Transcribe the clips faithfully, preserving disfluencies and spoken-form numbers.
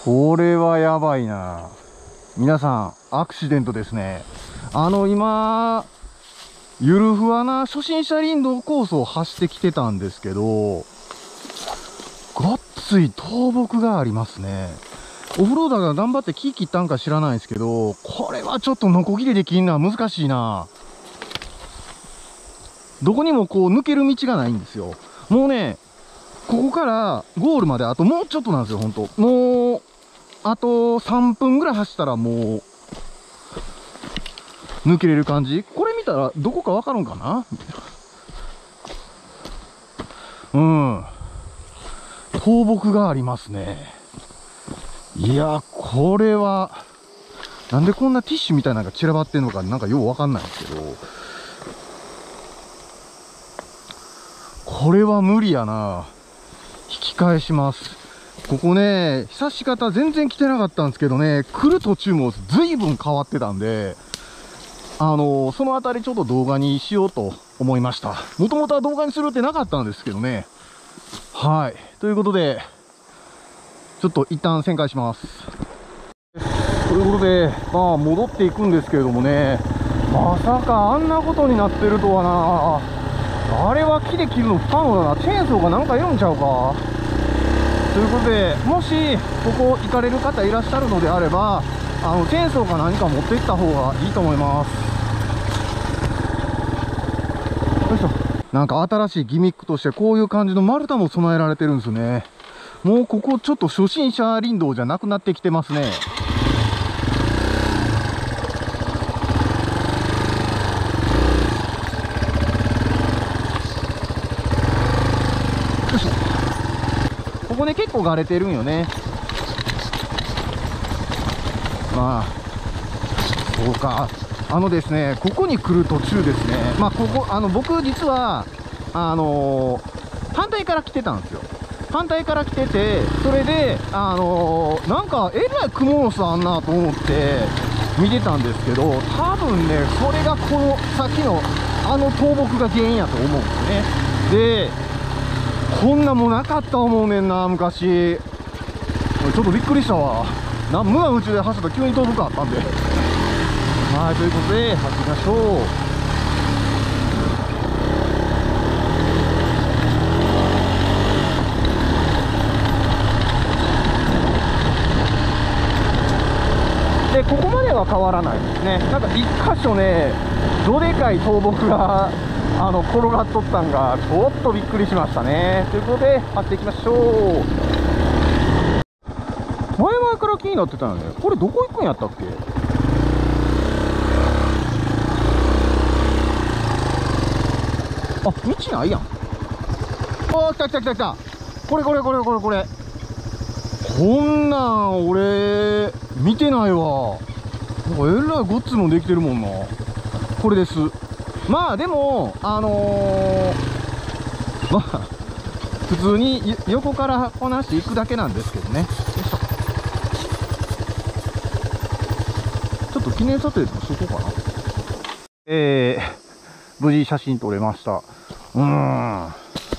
これはやばいな。皆さん、アクシデントですね。あの、今、ゆるふわな初心者林道コースを走ってきてたんですけど、がっつい倒木がありますね。オフローダーが頑張って木切ったんか知らないんですけど、これはちょっとノコギリで切るのは難しいな。どこにもこう抜ける道がないんですよ。もうね、ここからゴールまであともうちょっとなんですよ、ほんと。もう、あとさんぷんぐらい走ったらもう、抜けれる感じ。これ見たらどこかわかるんかな。うん。倒木がありますね。いや、これは、なんでこんなティッシュみたいなのが散らばってんのか、なんかようわかんないんですけど、これは無理やな。引き返します。ここね、久し方全然来てなかったんですけどね、来る途中も随分変わってたんで、あのー、そのあたりちょっと動画にしようと思いました。もともとは動画にするってなかったんですけどね。はい。ということで、ちょっと一旦旋回します。ということで、まあ戻っていくんですけれどもね、まさかあんなことになってるとはな。あれは木で切るの不可能だな。チェーンソーがなんかいるんちゃうか。ということで、もしここ行かれる方いらっしゃるのであれば、あのチェーンソーか何か持っていった方がいいと思います。よいしょ。なんか新しいギミックとしてこういう感じの丸太も備えられてるんですよね。もうここちょっと初心者林道じゃなくなってきてますね。よいしょ。ここね結構がれてるんよね。まあそうか。あのですね、ここに来る途中ですね、まあここあの僕実はあのー、反対から来てたんですよ。反対から来てて、それであのー、なんかえらいクモの巣あんなと思って見てたんですけど、多分ねそれがこの先のあの倒木が原因やと思うんですね。でこんなもんなかった思うねんな、昔。ちょっとびっくりしたわ。な無我夢中で走ったら急に倒木あったんで。はい、ということで走りましょう。でここまでは変わらないですね。なんか一箇所ね、どでかい倒木があの転がっとったんがちょっとびっくりしましたね。ということで走っていきましょう。前々から気になってたよね。これどこ行くんやったっけ。あ、道ないやん。あー、来た来た来た来た。これこれこれこれこれ。こんなん俺見てないわ。なんかえらいごっつもできてるもんな。これです。まあでもあのー、まあ普通に横からこなしていくだけなんですけどね。よいしょ。ちょっと記念撮影でもしとこうかな。えー、無事写真撮れました。うーん。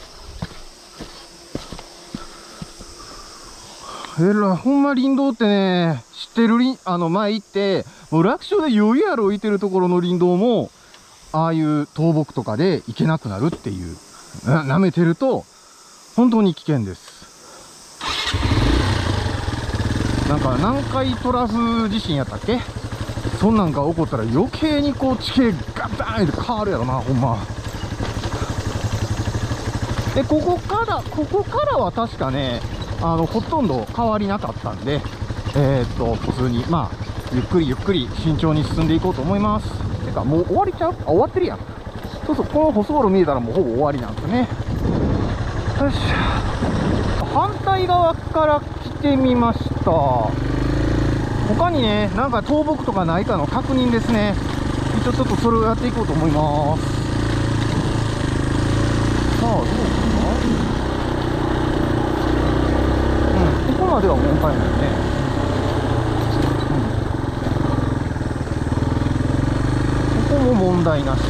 えらい、ほんま林道ってね、知ってる林、あの前行って、もう楽勝で余裕ある置いてるところの林道も、ああいう倒木とかで行けなくなるっていう。な、舐めてると、本当に危険です。なんか南海トラフ地震やったっけ？そんなんが起こったら余計にこう地形ガバーンって変わるやろな、ほんま。で、ここから、ここからは確かね、あの、ほとんど変わりなかったんで、えー、っと、普通に、まあ、ゆっくりゆっくり慎重に進んでいこうと思います。てか、もう終わりちゃう？あ、終わってるやん。そうそう、この細道見えたらもうほぼ終わりなんですね。よし。反対側から来てみました。他にね、なんか倒木とかないかの確認ですね。一応ちょっとそれをやっていこうと思います。さあ、どうかな？うん、ここまでは問題ないね。うん、ここも問題なし。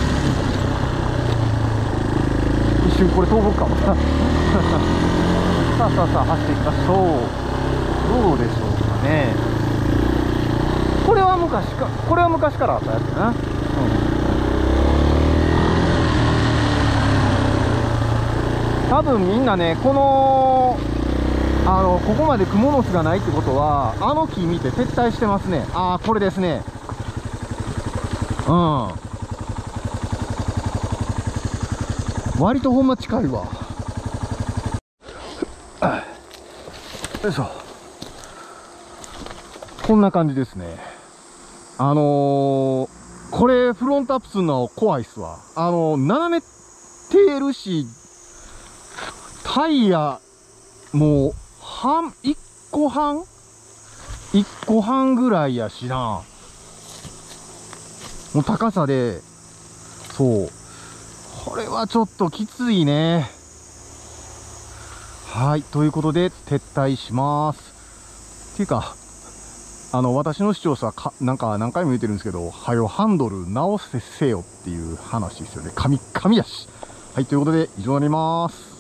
うん、一瞬これ倒木かもな。 さあさあさあ走っていきましょう。どうでしょうかね。これは昔か、これは昔からあったやつだな。うん、多分みんなね、このあのここまで蜘蛛の巣がないってことは、あの木見て撤退してますね。ああ、これですね。うん、割とほんま近いわ。よいしょ。こんな感じですね。あのー、これフロントアップするの怖いっすわ。あのー、斜めてるし、タイヤもう半いっこはんいっこはんぐらいやしな。もう高さで、そう、これはちょっときついね。はい、ということで撤退します。っていうか、あの私の視聴者はかなんか何回も言ってるんですけど、はよハンドル直せせよっていう話ですよね。神神やし。はい、ということで以上になります。